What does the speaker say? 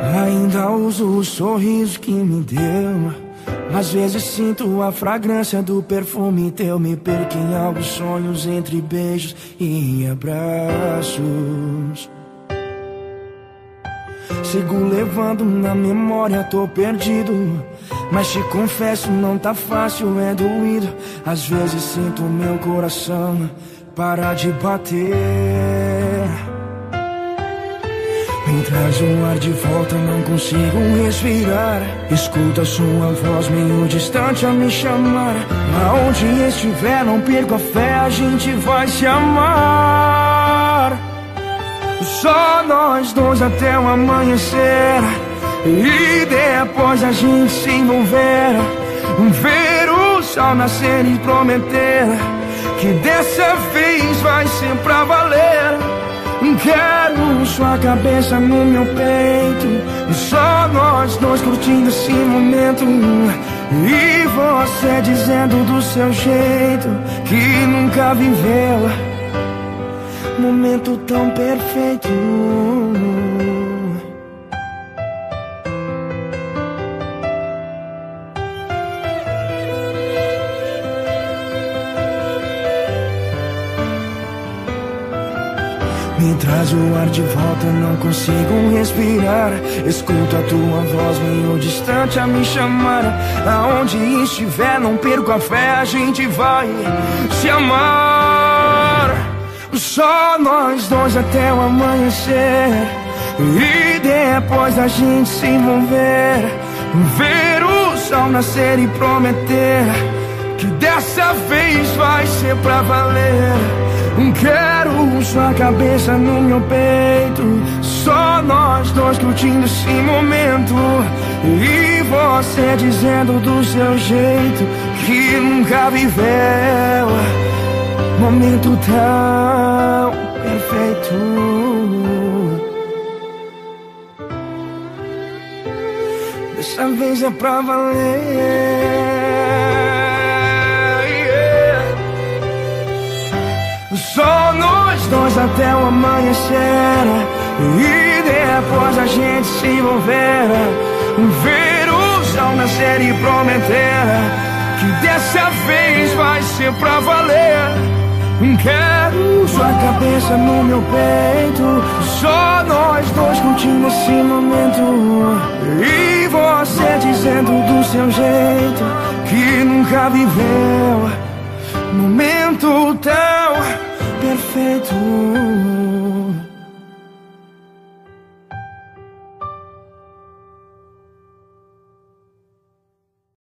Ainda uso o sorriso que me deu. Às vezes sinto a fragrância do perfume teu. Me perco em alguns sonhos entre beijos e abraços. Sigo levando na memória, tô perdido. Mas te confesso, não tá fácil, é doído. Às vezes sinto meu coração parar de bater. Me traz o ar de volta, não consigo respirar. Escuto a sua voz meio distante a me chamar. Aonde estiver, não perco a fé, a gente vai se amar. Só nós dois até o amanhecer. E depois a gente se envolver. Ver o sol nascer e prometer que dessa vez vai ser pra valer. Quero sua cabeça no meu peito. Só nós dois curtindo esse momento. E você dizendo do seu jeito que nunca viveu momento tão perfeito. Me traz o ar de volta, não consigo respirar. Escuto a tua voz meio distante a me chamar. Aonde estiver, não perco a fé, a gente vai se amar. Só nós dois até o amanhecer. E depois a gente se envolver. Ver o sol nascer e prometer que dessa vez vai ser pra valer. Quero sua cabeça no meu peito. Só nós dois curtindo esse momento. E você dizendo do seu jeito que nunca viveu momento tão perfeito. Dessa vez é pra valer. Só nós dois até o amanhecer. E depois a gente se envolver. Ver o sol nascer e prometer que dessa vez vai ser pra valer. Quero sua cabeça no meu peito. Só nós dois curtindo esse momento. E você dizendo do seu jeito que nunca viveu momento tão perfeito.